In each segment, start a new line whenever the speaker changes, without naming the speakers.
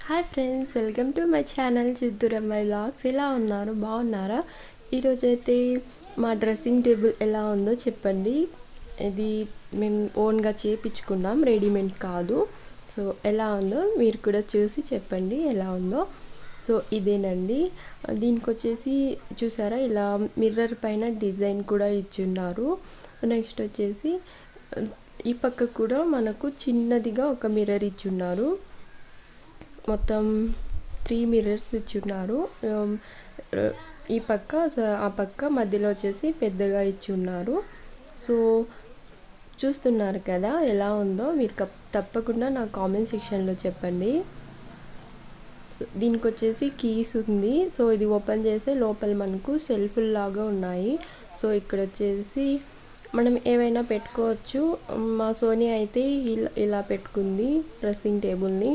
Hi friends, welcome to my channel చిత్తూరమ్మాయి vlogs. ఎలా ఉన్నారు? బాగున్నారా? ఈరోజైతే మా డ్రెస్సింగ్ టేబుల్ ఎలా ఉందో చెప్పండి. ఇది మేము ఓన్గా చేయించుకున్నాం, రెడీమేడ్ కాదు. సో ఎలా ఉందో మీరు కూడా చూసి చెప్పండి ఎలా ఉందో. సో ఇదేనండి. దీనికి వచ్చేసి చూసారా, ఇలా మిర్రర్ పైన డిజైన్ కూడా ఇచ్చున్నారు. నెక్స్ట్ వచ్చేసి ఈ పక్క కూడా మనకు చిన్నదిగా ఒక మిర్రర్ ఇచ్చున్నారు. మొత్తం 3 మిర్రర్స్ ఇచ్చున్నారు. ఈ పక్క ఆ పక్క మధ్యలో వచ్చేసి పెద్దగా ఇచ్చున్నారు. సో చూస్తున్నారు కదా ఎలా ఉందో. మీరు తప్పకుండా నా కామెంట్ సెక్షన్లో చెప్పండి. సో దీనికి వచ్చేసి కీస్ ఉంది. సో ఇది ఓపెన్ చేస్తే లోపల మనకు సెల్ఫ్ లాగా ఉన్నాయి. సో ఇక్కడ వచ్చేసి మనం ఏవైనా పెట్టుకోవచ్చు. మా సోనీ అయితే ఇలా పెట్టుకుంది డ్రెస్సింగ్ టేబుల్ని.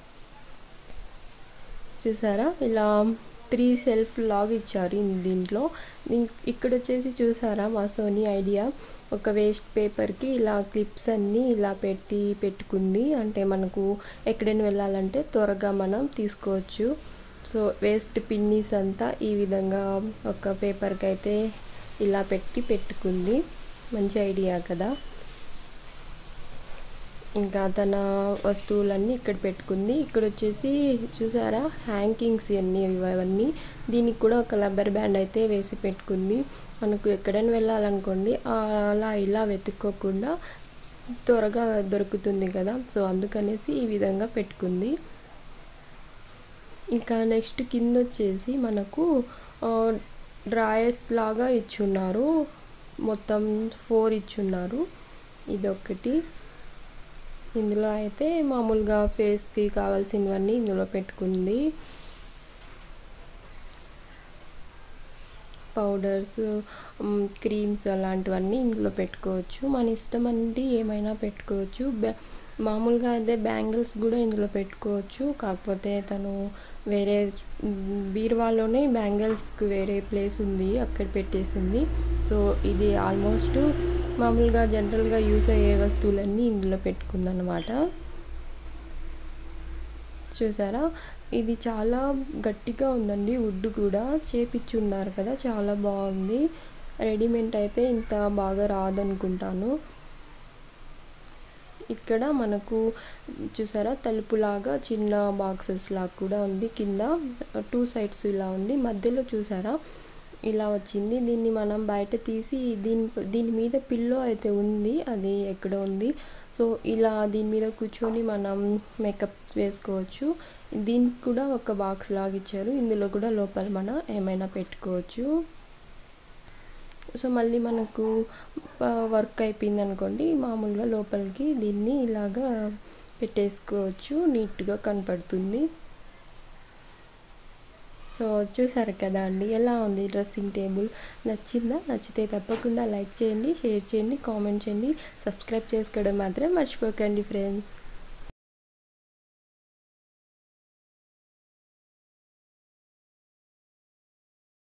చూసారా, ఇలా 3 సెల్ఫ్ లాగా ఇచ్చారు దీంట్లో. ఇక్కడ వచ్చేసి చూసారా, మా సోనీ ఐడియా ఒక వేస్ట్ పేపర్కి ఇలా క్లిప్స్ అన్నీ ఇలా పెట్టుకుంది. అంటే మనకు ఎక్కడైనా వెళ్ళాలంటే త్వరగా మనం తీసుకోవచ్చు. సో వేస్ట్ పిన్నీస్ అంతా ఈ విధంగా ఒక పేపర్కి అయితే ఇలా పెట్టుకుంది. మంచి ఐడియా కదా. ఇంకా తన వస్తువులన్నీ ఇక్కడ పెట్టుకుంది. ఇక్కడ వచ్చేసి చూసారా, హ్యాంగింగ్స్ ఇవన్నీ. దీనికి కూడా ఒక రబ్బర్ బ్యాండ్ అయితే వేసి పెట్టుకుంది. మనకు ఎక్కడైనా వెళ్ళాలనుకోండి, అలా ఇలా వెతుక్కోకుండా త్వరగా దొరుకుతుంది కదా. సో అందుకనేసి ఈ విధంగా పెట్టుకుంది. ఇంకా నెక్స్ట్ కింద వచ్చేసి మనకు డ్రాయర్స్ లాగా ఇచ్చున్నారు. మొత్తం 4 ఇచ్చున్నారు. ఇదొకటి. ఇందులో అయితే మామూలుగా ఫేస్కి కావాల్సినవన్నీ ఇందులో పెట్టుకుంది. పౌడర్స్, క్రీమ్స్ అలాంటివన్నీ ఇందులో పెట్టుకోవచ్చు. మన ఇష్టం అండి, ఏమైనా పెట్టుకోవచ్చు. మామూలుగా అయితే బ్యాంగిల్స్ కూడా ఇందులో పెట్టుకోవచ్చు. కాకపోతే తను వేరే బీరువాలోనే బ్యాంగిల్స్కి వేరే ప్లేస్ ఉంది, అక్కడ పెట్టేసింది. సో ఇది ఆల్మోస్ట్ మామూలుగా జనరల్గా యూస్ అయ్యే వస్తువులన్నీ ఇందులో పెట్టుకుందన్నమాట. చూసారా, ఇది చాలా గట్టిగా ఉందండి. వుడ్ కూడా చేపిచ్చున్నారు కదా, చాలా బాగుంది. రెడీమేడ్ అయితే ఇంత బాగా రాదనుకుంటాను. ఇక్కడ మనకు చూసారా, తలుపులాగా చిన్న బాక్సెస్ లాగా కూడా ఉంది. కింద 2 సైడ్స్ ఇలా ఉంది. మధ్యలో చూసారా ఇలా వచ్చింది. దీన్ని మనం బయట తీసి దీని మీద పిల్లో అయితే ఉంది, అది ఎక్కడ ఉంది. సో ఇలా దీని మీద కూర్చొని మనం మేకప్ వేసుకోవచ్చు. దీనికి కూడా ఒక బాక్స్ లాగా ఇచ్చారు. ఇందులో కూడా లోపల మనం ఏమైనా పెట్టుకోవచ్చు. సో మళ్ళీ మనకు వర్క్ అయిపోయింది అనుకోండి, మామూలుగా లోపలికి దీన్ని ఇలాగా పెట్టేసుకోవచ్చు. నీట్గా కనపడుతుంది. సో చూసారు కదా అండి, ఎలా ఉంది డ్రెస్సింగ్ టేబుల్. నచ్చిందా? నచ్చితే తప్పకుండా లైక్ చేయండి, షేర్ చేయండి, కామెంట్ చేయండి. సబ్స్క్రైబ్ చేసుకోవడం మాత్రం మర్చిపోకండి ఫ్రెండ్స్.